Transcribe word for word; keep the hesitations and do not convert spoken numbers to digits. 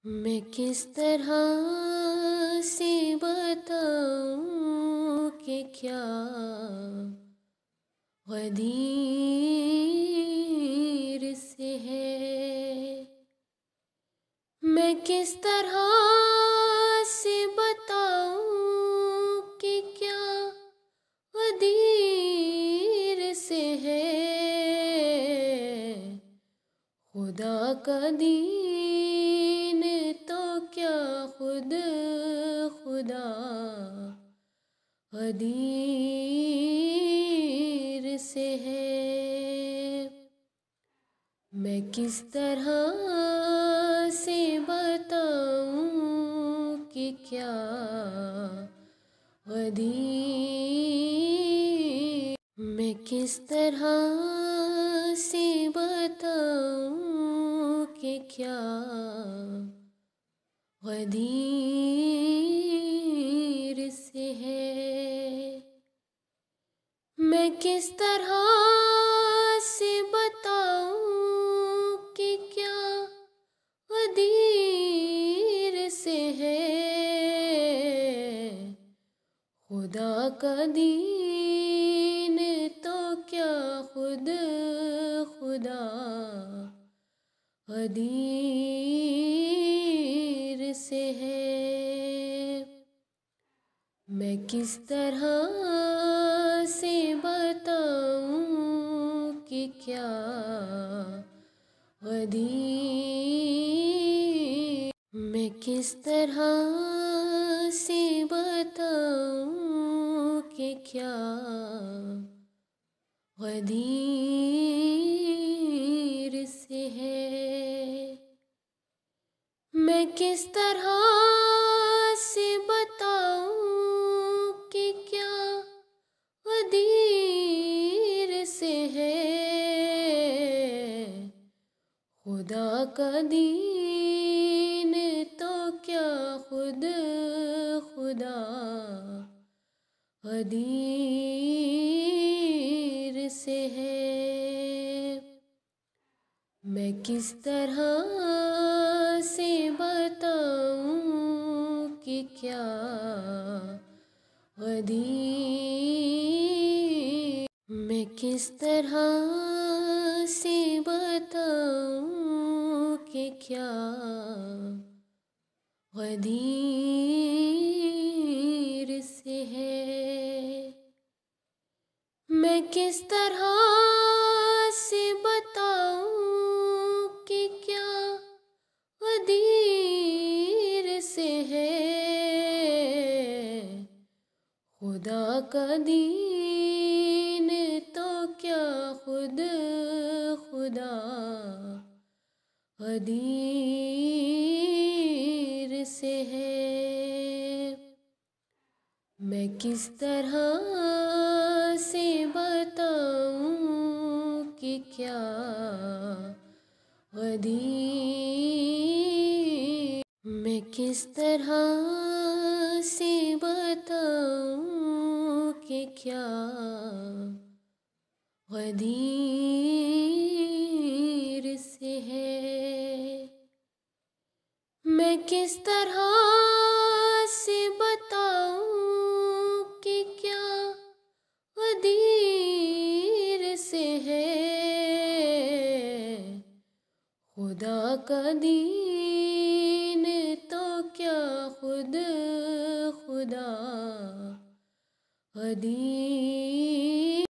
मैं किस तरह से बताऊं कि क्या गदीर से है। मैं किस तरह से बताऊं कि क्या गदीर से है। खुदा का दीन तो क्या खुद खुदा गदीर से है। मैं किस तरह से बताऊं कि क्या गदीर। मैं किस तरह से बताऊं कि क्या गदीर से है। मैं किस तरह से बताऊं कि क्या गदीर से है। खुदा का दीन तो क्या खुद खुदा गदीर से है। मैं किस तरह से बताऊं कि क्या गदीर। मैं किस तरह से बताऊं कि क्या गदीर से है। मैं किस तरह से बताऊं कि क्या गदीर से है। खुदा का दीन तो क्या खुद खुदा गदीर से है। मैं किस तरह से बताऊं कि क्या गदीर। मैं किस तरह से बताऊं कि क्या गदीर से है। मैं किस तरह से बताऊं कि क्या गदीर से है। खुदा का दीन तो क्या खुद खुदा गदीर से है। मैं किस तरह से बताऊं कि क्या गदीर। मैं किस तरह से बताऊं कि क्या गदीर से है। मैं किस तरह से बताऊं कि क्या गदीर से है। खुदा का दीन तो क्या खुद खुदा गदीर